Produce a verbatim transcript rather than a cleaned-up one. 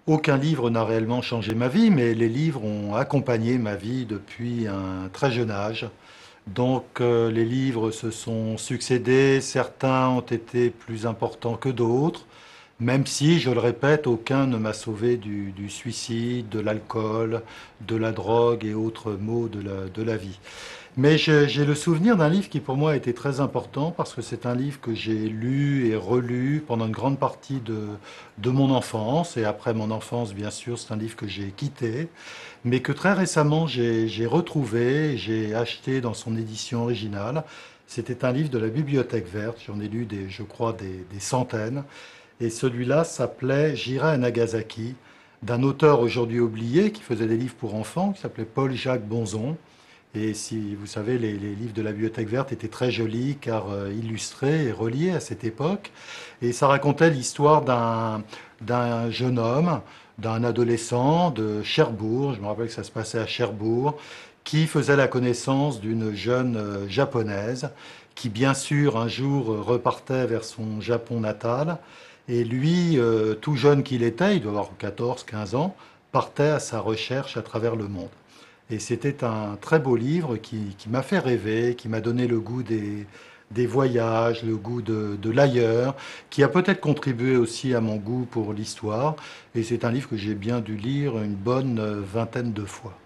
Aucun livre n'a réellement changé ma vie, mais les livres ont accompagné ma vie depuis un très jeune âge. Donc euh, les livres se sont succédés, certains ont été plus importants que d'autres, même si, je le répète, aucun ne m'a sauvé du, du suicide, de l'alcool, de la drogue et autres maux de la, de la vie. Mais j'ai j'ai le souvenir d'un livre qui pour moi a été très important parce que c'est un livre que j'ai lu et relu pendant une grande partie de, de mon enfance. Et après mon enfance, bien sûr, c'est un livre que j'ai quitté, mais que très récemment j'ai j'ai retrouvé, j'ai acheté dans son édition originale. C'était un livre de la Bibliothèque verte, j'en ai lu des, je crois des, des centaines. Et celui-là s'appelait J'irai à Nagasaki, d'un auteur aujourd'hui oublié qui faisait des livres pour enfants, qui s'appelait Paul-Jacques Bonzon. Et si vous savez, les, les livres de la Bibliothèque verte étaient très jolis car euh, illustrés et reliés à cette époque. Et ça racontait l'histoire d'un d'un jeune homme, d'un adolescent de Cherbourg, je me rappelle que ça se passait à Cherbourg, qui faisait la connaissance d'une jeune euh, japonaise qui, bien sûr, un jour euh, repartait vers son Japon natal. Et lui, euh, tout jeune qu'il était, il doit avoir quatorze, quinze ans, partait à sa recherche à travers le monde. Et c'était un très beau livre qui, qui m'a fait rêver, qui m'a donné le goût des, des voyages, le goût de, de l'ailleurs, qui a peut-être contribué aussi à mon goût pour l'histoire. Et c'est un livre que j'ai bien dû lire une bonne euh, vingtaine de fois.